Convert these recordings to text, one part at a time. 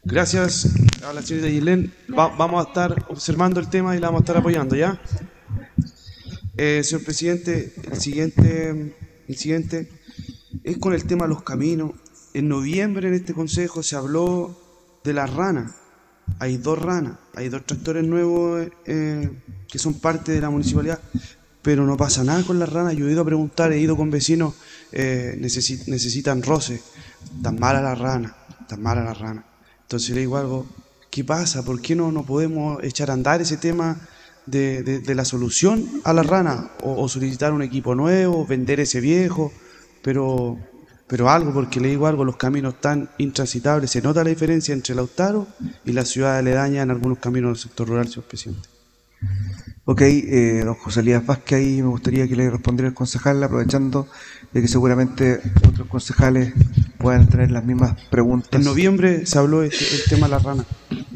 Gracias a la señorita Yelén. Vamos a estar observando el tema y la vamos a estar apoyando, ¿ya? Señor presidente, el siguiente es con el tema de los caminos. En noviembre en este consejo se habló de las ranas. Hay dos ranas, hay dos tractores nuevos que son parte de la municipalidad, pero no pasa nada con las ranas. Yo he ido a preguntar, he ido con vecinos, necesitan roce. Tan mala la rana, tan mala la rana. Entonces le digo algo, ¿qué pasa? ¿Por qué no podemos echar a andar ese tema de la solución a la rana? O solicitar un equipo nuevo, vender ese viejo, pero algo, porque le digo algo, los caminos están intransitables, se nota la diferencia entre Lautaro y la ciudad aledaña en algunos caminos del sector rural, señor presidente. Ok, don José Elías Vázquez, ahí me gustaría que le respondiera el concejal, aprovechando de que seguramente otros concejales puedan tener las mismas preguntas. En noviembre se habló el tema de la rana.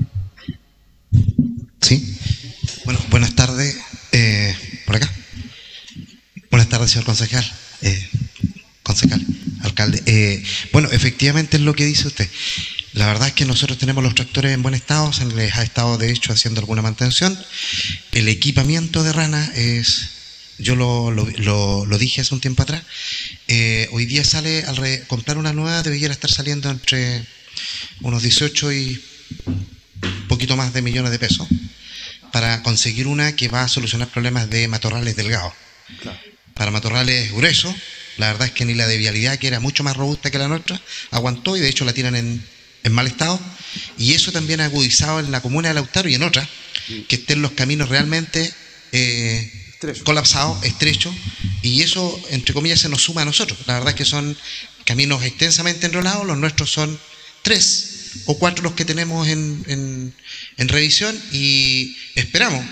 Sí. Bueno, buenas tardes. ¿Por acá? Buenas tardes, señor concejal. Concejal, alcalde. Bueno, efectivamente es lo que dice usted. La verdad es que nosotros tenemos los tractores en buen estado, se les ha estado de hecho haciendo alguna mantención. El equipamiento de rana es, yo lo dije hace un tiempo atrás, hoy día sale, comprar una nueva debería estar saliendo entre unos 18 y un poquito más de millones de pesos para conseguir una que va a solucionar problemas de matorrales delgados. Claro. Para matorrales gruesos, la verdad es que ni la de vialidad, que era mucho más robusta que la nuestra, aguantó, y de hecho la tiran en mal estado, y eso también ha agudizado en la comuna de Lautaro y en otras, que estén los caminos realmente colapsados, estrechos, y eso, entre comillas, se nos suma a nosotros. La verdad es que son caminos extensamente enrolados, los nuestros son 3 o 4 los que tenemos en revisión, y esperamos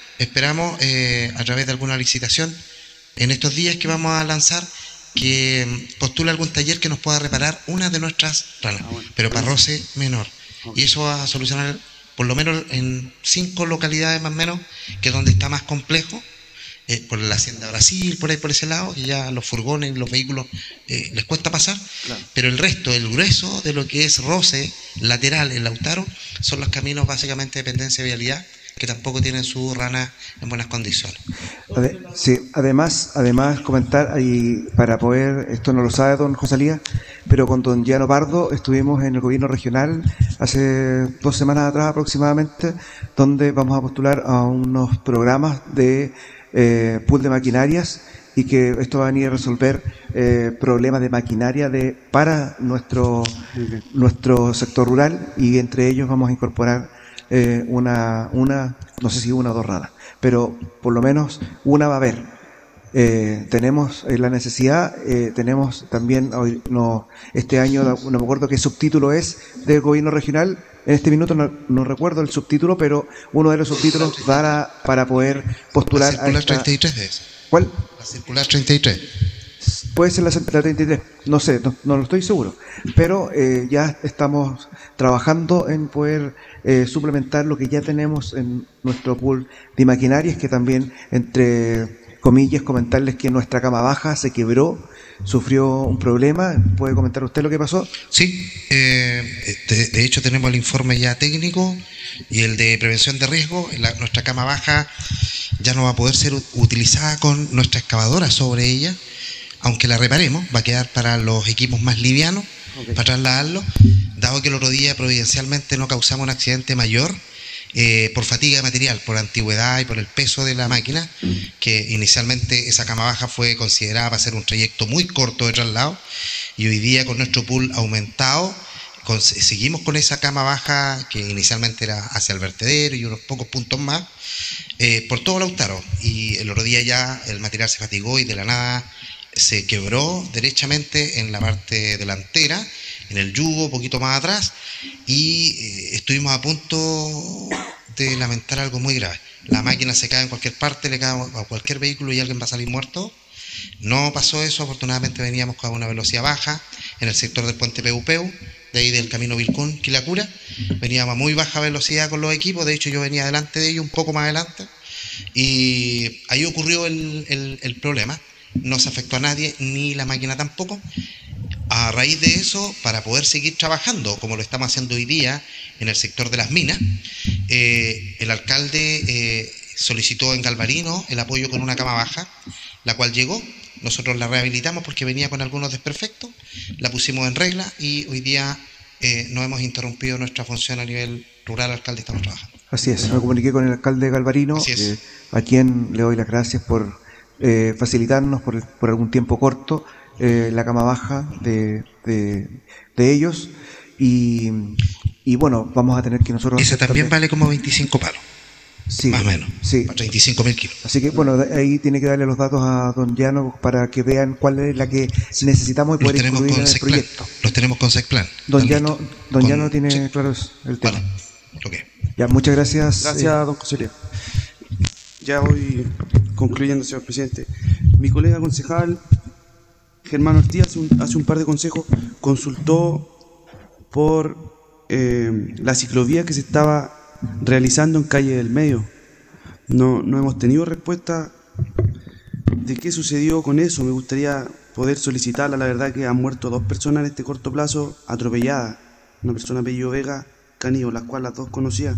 a través de alguna licitación en estos días que vamos a lanzar, que postule algún taller que nos pueda reparar una de nuestras ranas, pero para roce menor. Y eso va a solucionar, por lo menos en 5 localidades más o menos, que es donde está más complejo, por la Hacienda Brasil, por ahí por ese lado, que ya los furgones, los vehículos les cuesta pasar, claro. Pero el resto, el grueso de lo que es roce lateral en Lautaro, son los caminos básicamente de dependencia de vialidad, que tampoco tienen su rana en buenas condiciones. Sí, además comentar, y para poder, esto no lo sabe don José Elías, pero con don Giano Pardo estuvimos en el gobierno regional hace 2 semanas atrás aproximadamente, donde vamos a postular a unos programas de pool de maquinarias, y que esto va a venir a resolver problemas de maquinaria para nuestro sector rural, y entre ellos vamos a incorporar no sé si una o 2 ranas, pero por lo menos una va a haber. Tenemos la necesidad, tenemos también este año, no me acuerdo qué subtítulo es del gobierno regional, en este minuto no recuerdo el subtítulo, pero uno de los subtítulos para poder postular la circular 33 de eso. ¿Cuál? La circular 33. Puede ser la 33, no sé, no lo estoy seguro, pero ya estamos trabajando en poder suplementar lo que ya tenemos en nuestro pool de maquinarias, que también, entre comillas, comentarles que nuestra cama baja se quebró, sufrió un problema. ¿Puede comentar usted lo que pasó? Sí, de hecho tenemos el informe ya técnico y el de prevención de riesgo. Nuestra cama baja ya no va a poder ser utilizada con nuestra excavadora sobre ella, aunque la reparemos, va a quedar para los equipos más livianos, okay, para trasladarlo, dado que el otro día providencialmente no causamos un accidente mayor por fatiga de material, por antigüedad y por el peso de la máquina, que inicialmente esa cama baja fue considerada para hacer un trayecto muy corto de traslado, y hoy día con nuestro pool aumentado, seguimos con esa cama baja que inicialmente era hacia el vertedero y unos pocos puntos más, por todo Lautaro, y el otro día ya el material se fatigó y de la nada se quebró derechamente en la parte delantera, en el yugo, un poquito más atrás, y estuvimos a punto de lamentar algo muy grave. La máquina se cae en cualquier parte, le cae a cualquier vehículo y alguien va a salir muerto. No pasó eso, afortunadamente veníamos con una velocidad baja en el sector del puente Peu, de ahí del camino Vilcún, Quilacura. Veníamos a muy baja velocidad con los equipos, de hecho yo venía delante de ellos, un poco más adelante, y ahí ocurrió el problema. No se afectó a nadie, ni la máquina tampoco. A raíz de eso, para poder seguir trabajando, como lo estamos haciendo hoy día en el sector de las minas, el alcalde solicitó en Galvarino el apoyo con una cama baja, la cual llegó. Nosotros la rehabilitamos porque venía con algunos desperfectos, la pusimos en regla y hoy día no hemos interrumpido nuestra función a nivel rural, alcalde, estamos trabajando. Así es, me comuniqué con el alcalde de Galvarino, a quien le doy las gracias por facilitarnos por algún tiempo corto la cama baja de ellos y bueno, vamos a tener que nosotros... Ese también vale como 25 palos. Sí, más o menos, sí. 35.000 kilos. Así que bueno, ahí tiene que darle los datos a don Llano para que vean cuál es la que necesitamos y poder incluir en el proyecto. Los tenemos con Sexplan. Don Llano tiene claro el tema. Vale. Okay. Ya, muchas gracias. Gracias, don José Luis. Ya voy concluyendo, señor presidente. Mi colega concejal Germán Ortiz hace un par de consejos consultó por la ciclovía que se estaba realizando en Calle del Medio. No hemos tenido respuesta de qué sucedió con eso. Me gustaría poder solicitarla. La verdad que han muerto 2 personas en este corto plazo atropelladas. Una persona apellido Vega, Canillo, las cuales las 2 conocía.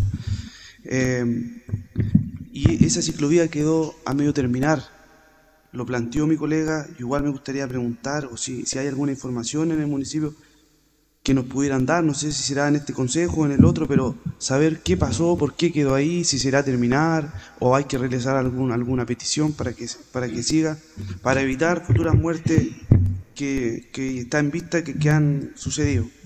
Y esa ciclovía quedó a medio terminar. Lo planteó mi colega. Igual me gustaría preguntar o si hay alguna información en el municipio que nos pudieran dar, no sé si será en este consejo o en el otro, pero saber qué pasó, por qué quedó ahí, si será terminar o hay que realizar alguna petición para que siga, para evitar futuras muertes que está en vista que han sucedido.